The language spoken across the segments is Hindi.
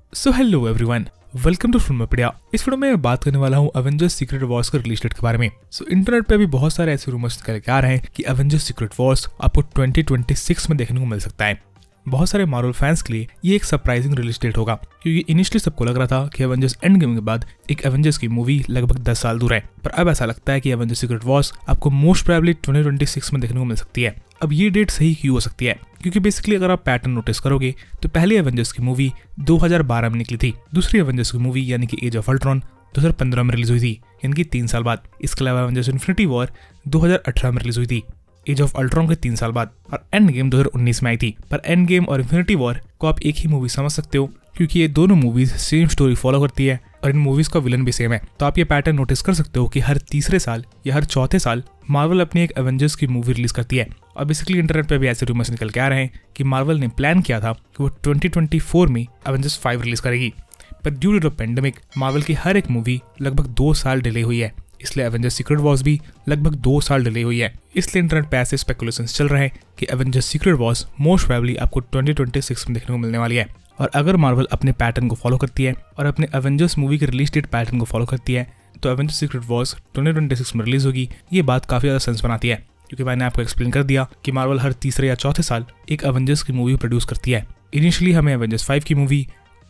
So hello everyone, welcome to Filmopedia. इस वीडियो में मैं बात करने वाला हूँ एवेंजर्स सीक्रेट वॉर्स के रिलीज डेट के बारे में। इंटरनेट पे अभी बहुत सारे ऐसे रूमर्स निकल के आ रहे हैं कि एवेंजर्स सीक्रेट वॉर्स आपको 2026 में देखने को मिल सकता है। बहुत सारे मार्वल फैंस के लिए ये एक सरप्राइजिंग रिलीज डेट होगा, क्योंकि इनिशियली सबको लग रहा था कि एवेंजर्स एंड गेम के बाद एक एवेंजर्स की मूवी लगभग 10 साल दूर है, पर अब ऐसा लगता है कि एवेंजर्स सीक्रेट वॉर्स आपको मोस्ट प्रोबेबली 2026 में देखने को मिल सकती है। अब ये डेट सही क्यों हो सकती है? क्योंकि बेसिकली अगर आप पैटर्न नोटिस करोगे तो पहली एवेंजर्स की मूवी 2012 में निकली थी, दूसरी एवेंजर्स की मूवी यानी कि एज ऑफ अल्ट्रॉन 2015 में रिलीज हुई थी, यानी कि 3 साल बाद। इसके अलावा एवेंजर्स इन्फिनिटी वॉर 2018 में रिलीज हुई थी, एज ऑफ अल्ट्रॉन के 3 साल बाद, और एंड गेम 2019 में आई थी। पर एंड गेम और इन्फिनिटी वॉर को आप एक ही मूवी समझ सकते हो, क्योंकि ये दोनों मूवीज सेम स्टोरी फॉलो करती है और इन मूवीज का विलन भी सेम है। तो आप ये पैटर्न नोटिस कर सकते हो कि हर तीसरे साल या हर चौथे साल मार्वल अपनी एक एवेंजर्स की मूवी रिलीज करती है। और बेसिकली इंटरनेट पे भी ऐसे रूमर्स निकल के आ रहे हैं कि मार्वल ने प्लान किया था कि वो 2024 में एवेंजर्स 5 रिलीज करेगी, पर due to the pandemic Marvel की हर एक मूवी लगभग 2 साल डिले हुई है, इसलिए एवेंजर्स सीक्रेट वॉर्स भी लगभग 2 साल डिले हुई है। इसलिए इंटरनेट पे ऐसे स्पेकुलेशंस चल रहे हैं कि Avengers Secret Wars most probably आपको 2026 में देखने को मिलने वाली है। और अगर मार्वल अपने पैटर्न को फॉलो करती है और अपने एवेंजर्स मूवी के रिलीज डेट पैटर्न को फॉलो करती है, तो एवेंजर्स सीक्रेट वॉर्स 2026 में रिलीज होगी। ये बात काफी ज्यादा सेंस बनाती है, क्योंकि मैंने आपको एक्सप्लेन कर दिया कि मार्वल हर तीसरे या चौथे साल एक एवेंजर्स की मूवी प्रोड्यूस करती है। इनिशियली हमें एवेंजर्स 5 की मूवी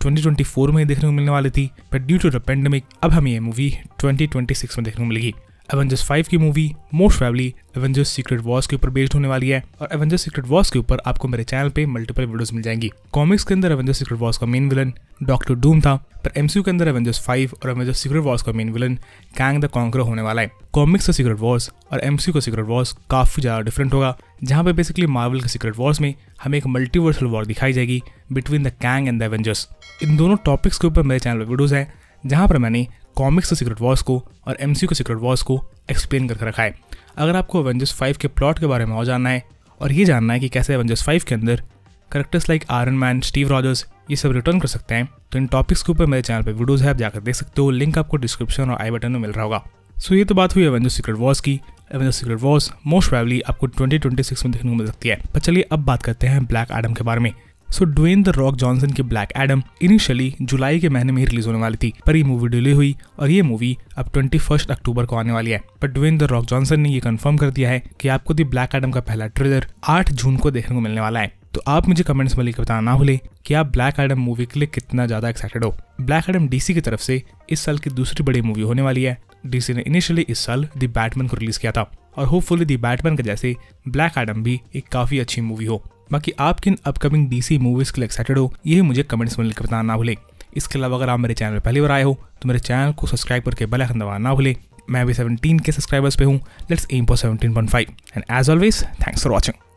2024 में देखने को मिलने वाली थी, but due to the pandemic अब हमें ये मूवी 2026 में देखने को मिलेगी। एवेंजर्स 5 की movie most probably Avengers Secret Wars के ऊपर बेस्ड होने वाली है, और एवेंजर्स सीक्रेट वॉर्स के ऊपर आपको मेरे चैनल पे मल्टीपल वीडियोस मिल जाएंगी। कॉमिक्स के अंदर एवेंजर्स सीक्रेट वॉर्स का मेन विलन डॉक्टर डूम था, पर एमसीयू के अंदर एवेंजर्स 5 और एवेंजर्स सीक्रेट वॉर्स का main villain Kang the Conqueror होने वाला है। कॉमिक्स का सीक्रेट वॉर्स और एमसीयू का सीक्रेट वॉर्स काफी ज्यादा डिफरेंट होगा, जहां पे बेसिकली मार्वल के सीक्रेट वॉर्स में हमें एक मल्टीवर्सल वॉर दिखाई जाएगी between the Kang and the Avengers. इन दोनों टॉपिक्स के ऊपर मेरे चैनल पर वीडियोस हैं, जहां पर मैंने कॉमिक्स के सीक्रेट वॉर्स को और एमसीयू के सीक्रेट वॉर्स को एक्सप्लेन करके रखा है। अगर आपको एवेंजर्स 5 के प्लॉट के बारे में और जानना है और ये जानना है कि कैसे एवेंजर्स 5 के अंदर characters like Iron Man, Steve Rogers ये सब रिटर्न कर सकते हैं, तो इन टॉपिक्स के ऊपर मेरे चैनल पे वीडियोस है, आप जाकर देख सकते हो। लिंक आपको डिस्क्रिप्शन और आई बटन में मिल रहा होगा। सो ये तो बात हुई एवेंजर्स सीक्रेट वॉर्स की। Avengers Secret Wars most probably आपको 2026 में देखने को मिल सकती है। पर चलिए अब बात करते हैं ब्लैक एडम के बारे में। So Dwayne the Rock Johnson की ब्लैक एडम इनिशियली जुलाई के महीने में ही रिलीज होने वाली थी, पर ये मूवी डिले हुई और ये मूवी अब 21 अक्टूबर को आने वाली है। पर ड्वेन द रॉक जॉनसन ने ये कंफर्म कर दिया है कि आपको द ब्लैक एडम का पहला ट्रेलर 8 जून को देखने को मिलने वाला है। तो आप मुझे कमेंट्स में लिखकर बताना ना भूले कि आप ब्लैक एडम मूवी के लिए कितना ज्यादा एक्साइटेड हो। ब्लैक एडम डीसी की तरफ से इस साल की दूसरी बड़ी मूवी होने वाली है। डीसी ने इनिशियली इस साल द बैटमैन को रिलीज किया था, और होपफुली द बैटमैन के जैसे ब्लैक एडम भी एक काफी अच्छी मूवी हो। बाकी आप किन अपकमिंग डीसी मूवीज के लिए एक्साइटेड हो, ये मुझे कमेंट्स में लिखकर बताना ना भूले। इसके अलावा अगर आप मेरे चैनल पर पहली बार आए हो तो मेरे चैनल को सब्सक्राइब करके बेल आइकन दबाना ना भूले। मैं अभी 17 के सब्सक्राइबर्स पे हूँ। Let's aim for 17.5 and as always thanks for watching.